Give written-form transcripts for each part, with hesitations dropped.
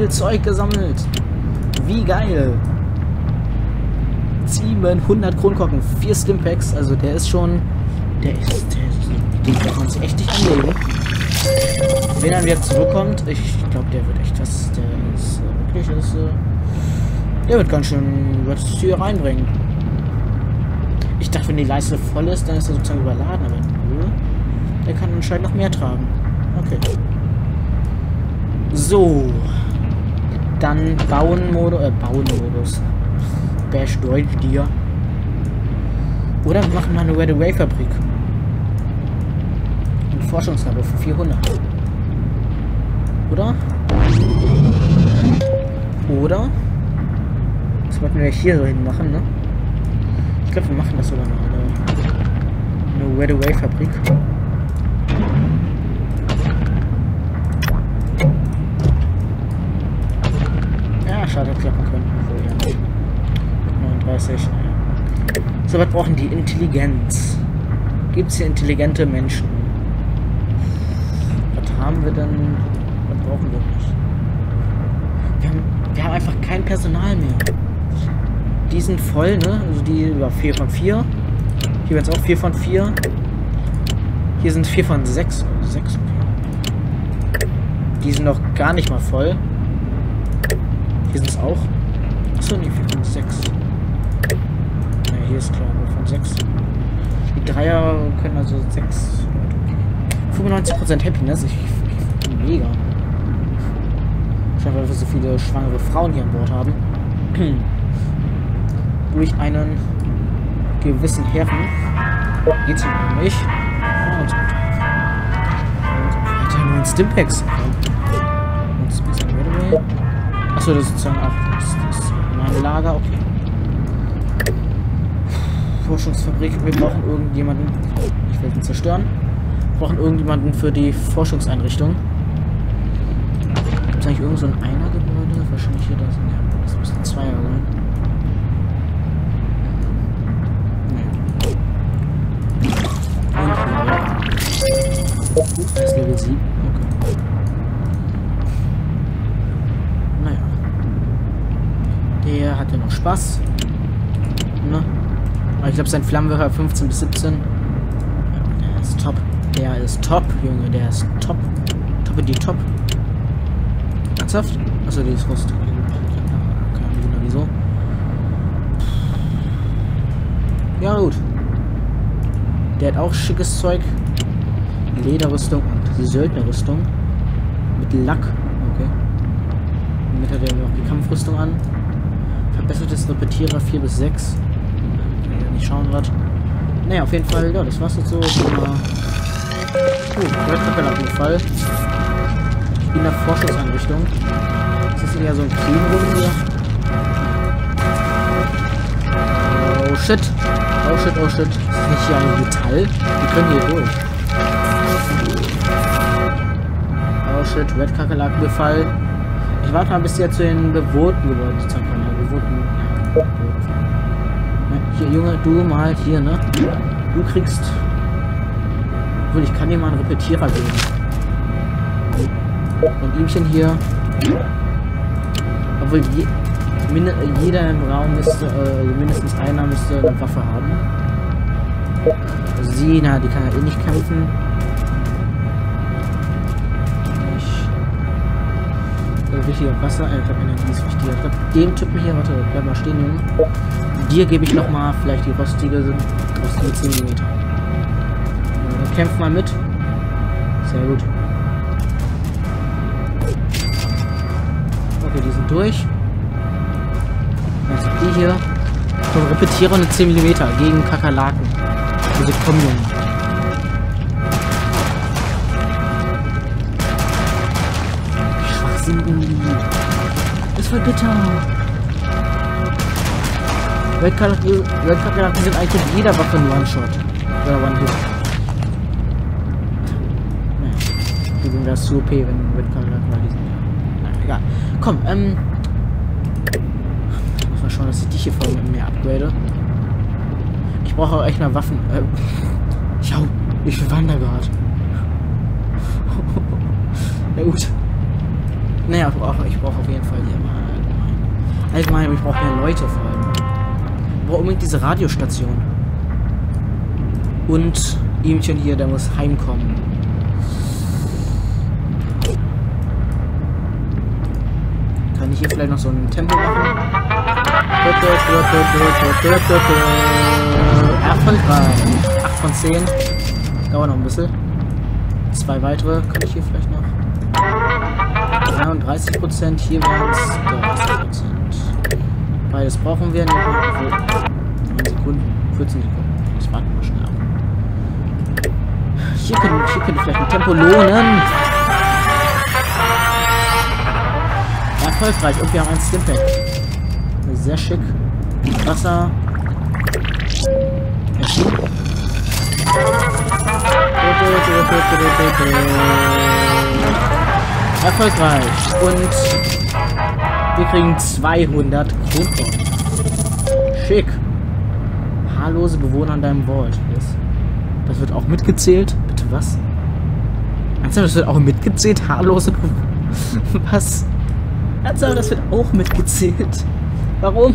viel Zeug gesammelt. Wie geil. 700 Kronkorken, 4 Stimpaks, also der ist schon... Den kann man sich echt nicht anlegen. Wenn er wieder zurückkommt, ich glaube, der wird echt was... Der wird ganz schön... wird es hier reinbringen. Ich dachte, wenn die Leiste voll ist, dann ist er sozusagen überladen, aber nö. Der kann anscheinend noch mehr tragen. Okay. So. Dann Bauen-Modus. Bash Deutsch dir. Oder wir machen mal eine Red-Away-Fabrik. Ein Forschungslabor für 400. Oder? Oder? Das wollten wir hier so hin machen, ne? Ich glaube, wir machen das sogar noch. Eine Red-Away-Fabrik. Ja, schade, hat klappen können. Obwohl, ja nicht. 39. So, was brauchen die? Intelligenz. Gibt es hier intelligente Menschen? Was haben wir denn? Was brauchen wir nicht? Wir haben einfach kein Personal mehr. Die sind voll, ne? Also die war 4 von 4. Hier werden es auch 4 von 4. Hier sind 4 von 6. 6, okay. Die sind noch gar nicht mal voll. Hier sind es auch. Achso, ne, 4 von 6. Ne, hier ist klar, 4 von 6. Die Dreier können also 6. 95% Happiness. Ich bin mega. Scheinbar, weil wir so viele schwangere Frauen hier an Bord haben. Durch einen gewissen Herren. Geht's ihm nämlich. Und weiter nur in Stimpaks. Achso, das ist sozusagen auch das mein Lager, okay. Forschungsfabrik, wir brauchen irgendjemanden. Ich will ihn zerstören. Wir brauchen irgendjemanden für die Forschungseinrichtung. Gibt es eigentlich irgend so ein Einergebäude? Wahrscheinlich hier das. Ja, das müsste ein Zweier sein. Das ist Level 7. Okay. Naja. Der hat ja noch Spaß. Ne? Aber ich glaube, sein Flammenwerfer 15 bis 17. Ja, der ist top. Der ist top, Junge. Der ist top. Top in die Top. Ernsthaft? Achso, die ist Rust. Keine Wunder, wieso. Ja, gut. Der hat auch schickes Zeug. Lederrüstung und Söldnerrüstung. Mit Lack. Okay. Damit hat er noch die Kampfrüstung an. Verbessertes Repetierer 4 bis 6. Kann ich ja nicht schauen was. Naja, auf jeden Fall, ja, das war's jetzt so. Red Kappel auf jeden Fall. In der Forschungseinrichtung. Das ist ja so ein Cleanroom hier. Oh shit. Oh shit, oh shit. Ist das nicht hier ein Metall? Wir können hier durch. Oh shit, Red Kakerlakenbefall. Ich warte mal, bis die ja zu den bewohnten Gebäuden sozusagen kommen. Ja, hier, Junge, du mal hier, ne? Du kriegst... Obwohl, ich kann dir mal einen Repetierer geben. Und ihmchen hier. Obwohl, jeder im Raum müsste, mindestens einer müsste eine Waffe haben. Also sie, na, die kann ja eh nicht kämpfen. Wichtiger Wasser, ich glaube, Energie ist wichtiger. Ich glaube, dem Typen hier, warte, bleib mal stehen, Junge. Dir gebe ich nochmal vielleicht die rostige 10 mm. Dann kämpft mal mit. Sehr gut. Okay, die sind durch. Jetzt die hier. Komm, repetiere eine 10 mm gegen Kakerlaken. Also komm, Junge. Ist voll bitter. Red Kakerlaken sind eigentlich mit jeder Waffe ein One-Shot. Oder One-Hit. Naja. Die sind das zu OP, wenn Red Kakerlaken mal diesen. Naja, egal. Komm, muss mal schauen, dass ich dich hier voll mit mehr upgrade. Ich brauche auch echt mal Waffen. Schau, ich verwandere gerade. Na gut. Naja, ich brauche auf jeden Fall hier mal allgemein, ich brauche mehr Leute vor allem. Ich brauche unbedingt diese Radiostation. Und ihmchen hier, der muss heimkommen. Kann ich hier vielleicht noch so ein Tempo machen? Erfolgreich. 8 von 10. Dauert noch ein bisschen. 2 weitere. Kann ich hier vielleicht noch? 33%. Hier wären es 30%. Beides brauchen wir. 9 Sekunden. 14 Sekunden. Das warten wir schnell ab. Hier könnte vielleicht ein Tempo lohnen. Erfolgreich. Und wir haben ein Stimpack. Sehr schick. Wasser. Erfolgreich. Und wir kriegen 200 Kronkorn. Schick. Haarlose Bewohner an deinem Vault. Das wird auch mitgezählt. Bitte was? Ernsthaft, das wird auch mitgezählt? Haarlose Bewohner. Was? Ernsthaft, das wird auch mitgezählt. Warum?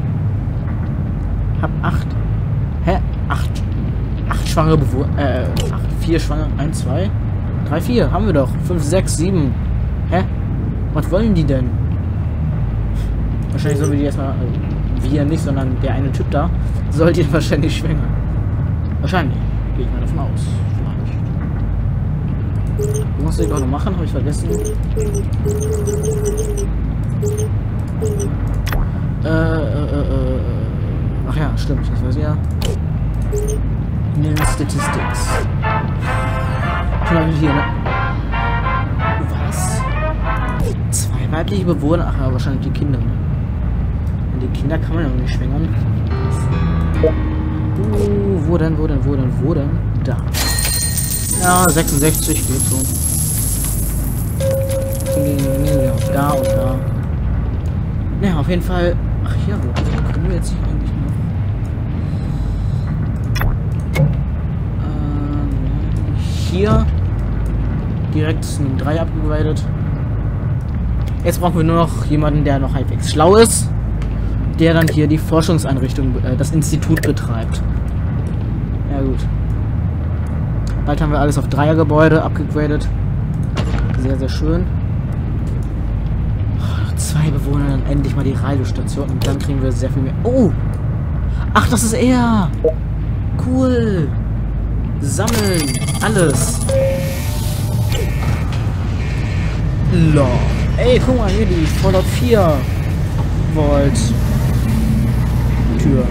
Hab 8. Hä? 8 schwangere Bewohner. 4 schwangere. 1, 2, 3, 4. Haben wir doch. 5, 6, 7. Hä? Was wollen die denn? Wahrscheinlich sollen wir die erstmal. Wir nicht, sondern der eine Typ da. Soll die wahrscheinlich schwängern. Wahrscheinlich. Gehe ich mal davon aus. Vielleicht. Was muss ich doch noch machen? Habe ich vergessen. Ach ja, stimmt. Das weiß ich ja. In den Statistics. Hier, ne? Was? 2 weibliche Bewohner? Ach ja, wahrscheinlich die Kinder. Und die Kinder kann man ja auch nicht schwängern. Wo denn? Da. Ja, 66 geht so. Ja, da und da. Naja, auf jeden Fall. Ach ja, wo können wir jetzt nicht eigentlich noch? Hier. Direkt ein 3 abgegradet. Jetzt brauchen wir nur noch jemanden, der noch halbwegs schlau ist. Der dann hier die Forschungseinrichtung, das Institut betreibt. Ja gut. Bald haben wir alles auf 3er-Gebäude abgegradet. Sehr, sehr schön. 2 Bewohner, dann endlich mal die Radiostation und dann kriegen wir sehr viel mehr. Oh! Ach, das ist er! Cool! Sammeln! Alles! Lol. Ey, guck mal hier, die Fallout 4 Volt Tür.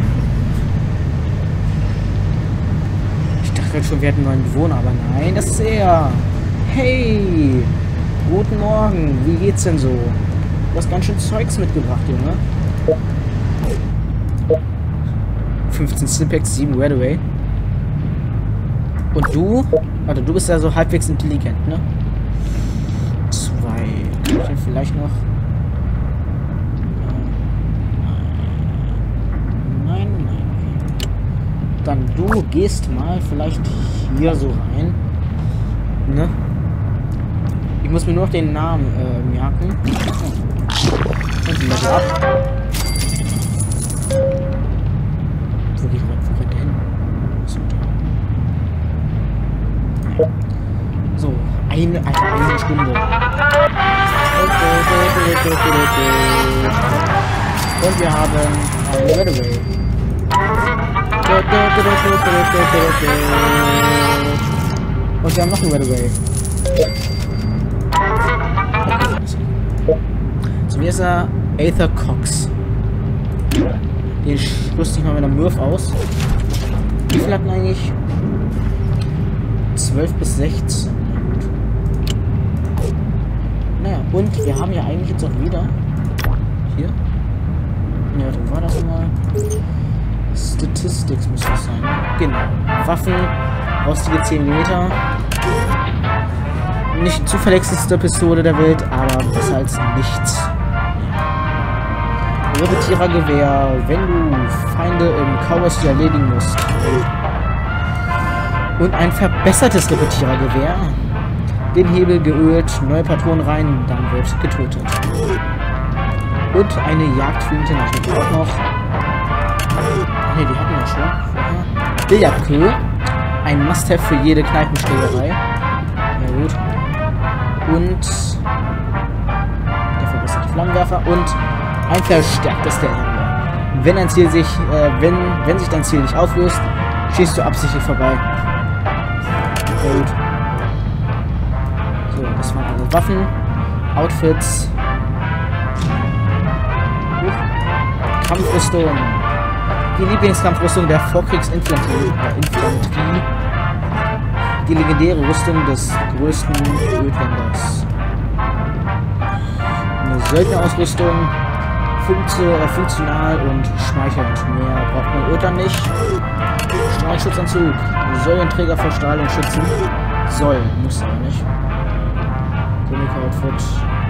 Ich dachte schon, wir hätten einen neuen Bewohner, aber nein, das ist er! Hey! Guten Morgen, wie geht's denn so? Du hast ganz schön Zeugs mitgebracht, Junge. 15 Stimpaks, 7 Redaway. Und du? Warte, du bist ja so halbwegs intelligent, ne? 2. Kann ich denn vielleicht noch... Nein. Dann du gehst mal vielleicht hier so rein. Ne? Ich muss mir nur noch den Namen merken. Und Level ab. Wo rennt der hin? So, eine Stunde. Und wir haben ein Redaway. Und wir haben noch ein Redaway. So, wie ist er? Aether Cox. Den rüste ich mal mit einer Murph aus. Wie viel hatten eigentlich? 12 bis 16. Naja, und wir haben ja eigentlich jetzt auch wieder hier. Ja, wo war das nochmal? Statistics muss das sein. Genau. Waffen, rostige 10 mm. Nicht die zuverlässigste Pistole der Welt, aber besser als nichts. Repetierergewehr, wenn du Feinde im Cowboy-Stil erledigen musst. Und ein verbessertes Repetierergewehr. Den Hebel geölt, neue Patronen rein, dann wird getötet. Und eine Jagdflinte natürlich auch noch. Ne, die hatten wir schon vorher. Billardkö. Ein Must-Have für jede Kneipenschlägerei. Na gut. Und der verbesserte Flammenwerfer und ein verstärktes Delta. Wenn ein Ziel sich, wenn sich dein Ziel nicht auflöst, schießt du absichtlich vorbei. Sehr gut. So, das waren alle Waffen, Outfits, Kampfrüstung. Die Lieblingskampfrüstung der Vorkriegsinfanterie. Die legendäre Rüstung des größten Ödländers. Eine Söldnerausrüstung, funktional und schmeichelnd. Mehr braucht man Ödland nicht. Strahlschutzanzug. Soll den Träger vor Strahlung schützen. Soll, muss aber nicht. Komiker-Outfit.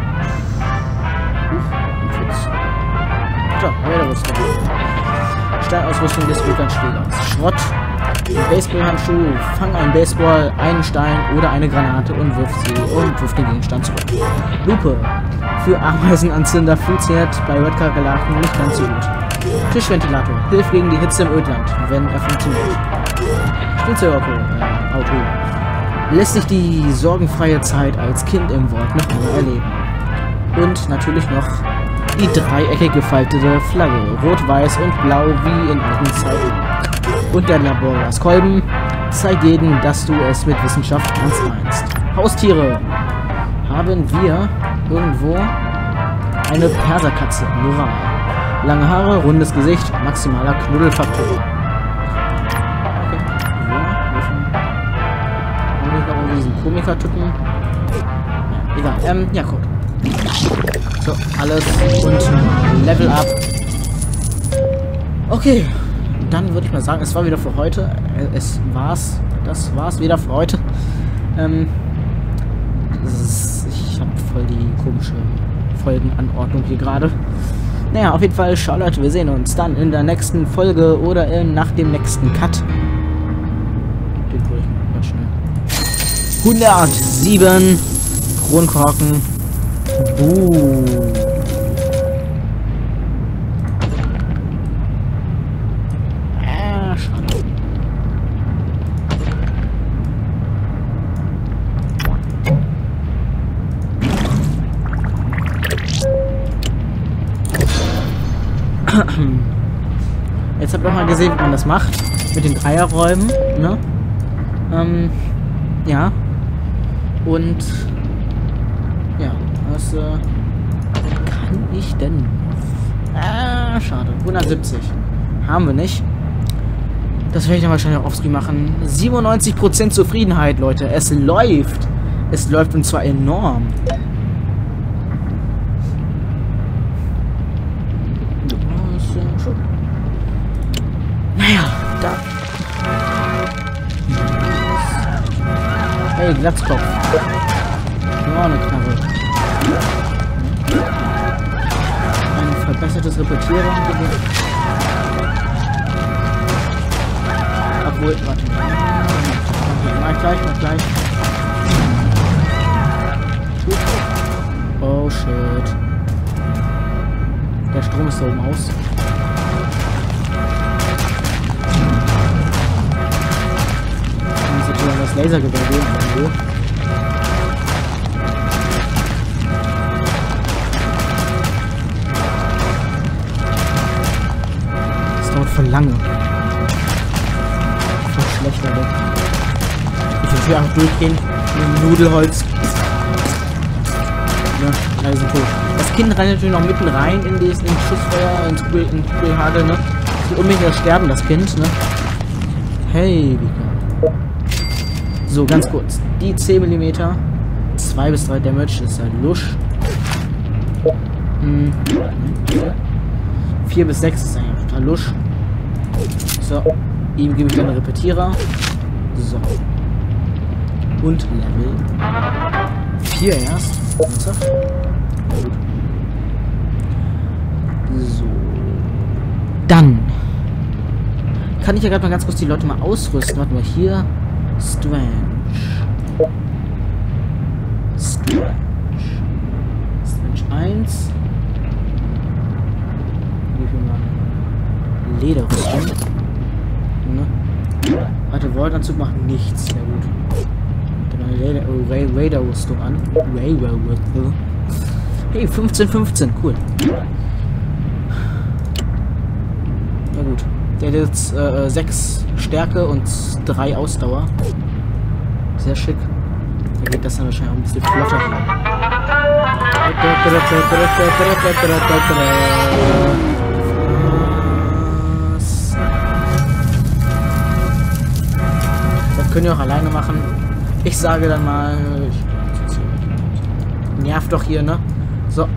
So, Raiderrüstung. Steinausrüstung des Ödlandschlägers. Schrott. Baseballhandschuh. Fang einen Baseball, einen Stein oder eine Granate und wirf den Gegenstand zurück. Lupe. Für Ameisenanzünder funktioniert bei Red-Kakerlaken nicht ganz so gut. Tischventilator. Hilft gegen die Hitze im Ödland, wenn er funktioniert. Spielzeugauto. Lässt sich die sorgenfreie Zeit als Kind im Wort noch einmal erleben. Und natürlich noch die dreieckig gefaltete Flagge. Rot, weiß und blau wie in alten Zeiten. Und der Laborgaskolben zeigt jedem, dass du es mit Wissenschaft ernst meinst. Haustiere. Haben wir irgendwo eine Perserkatze. Moral. Lange Haare, rundes Gesicht, maximaler Knuddelfaktor. Okay. Haben wir noch diesen Komiker-Typen? Ja, egal. Ja, gut. So, alles und Level Up. Okay. Dann würde ich mal sagen, es war wieder für heute. Das war's wieder für heute. Ich habe voll die komische Folgenanordnung hier gerade. Naja, auf jeden Fall, schau Leute, wir sehen uns dann in der nächsten Folge oder nach dem nächsten Cut. Den hole ich mal ganz schnell. 107 Kronkorken. Schade. Jetzt habt ihr auch mal gesehen, wie man das macht. Mit den Dreierräumen, ne? Ja. Und ja, was kann ich denn noch? Schade. 170. Haben wir nicht. Das werde ich dann wahrscheinlich auch offscreen machen. 97% Zufriedenheit, Leute. Es läuft. Es läuft und zwar enorm. Naja, da. Hey, Glatzkopf. Ja, eine Knarre. Ein verbessertes Repetieren. Obwohl, warte. Mach gleich. Oh shit. Der Strom ist da oben aus. Das Lasergewehr gehen. Das dauert voll lange. Voll schlechter weg. Ich will hier einfach durchgehen. Mit dem Nudelholz. Ja, also tot. Das Kind rennt natürlich noch mitten rein in den Schussfeuer, ins Kugelhagel, ne? Das will unbedingt sterben, das Kind, ne? Hey, wie geil. So, ganz kurz. Die 10 mm, 2 bis 3 Damage, ist halt lusch. 4 bis 6 ist eigentlich total lusch. So, ihm gebe ich dann einen Repetierer. So. Und Level 4 erst. Ernsthaft? Ja, gut. So. Dann kann ich ja gerade mal ganz kurz die Leute mal ausrüsten. Warte mal, hier. Strange. Mensch 1. Wie viel mal Lederrüstung. Ne? Warte, Voltanzug macht nichts. Sehr gut. Dann eine Raider-Rüstung an. Hey, 15, cool. Ja gut. Der hat jetzt 6 Stärke und 3 Ausdauer. Sehr schick. Da geht das dann wahrscheinlich auch ein bisschen flotter. Das können wir auch alleine machen. Ich sage dann mal... Nervt doch hier, ne? So.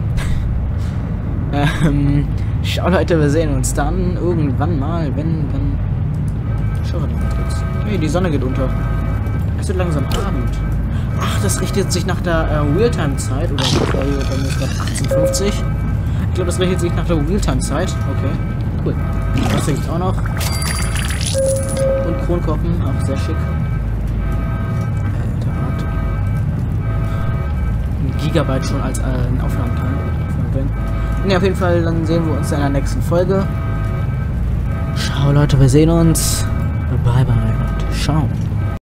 Schau Leute, wir sehen uns dann irgendwann mal, wenn... Schau mal kurz. Hey, die Sonne geht unter. Es wird langsam Abend. Ach, das richtet sich nach der Realtime-Zeit. Oder bei mir ist gerade 18:50. Ich glaube, das richtet sich nach der Realtime-Zeit. Okay, cool. Das gibt's auch noch. Und Kronkorken, auch sehr schick. Alter, Art. 1 Gigabyte schon als ein Aufnahmeteil. Ne, auf jeden Fall, dann sehen wir uns in der nächsten Folge. Ciao Leute, wir sehen uns. Bye bye und ciao.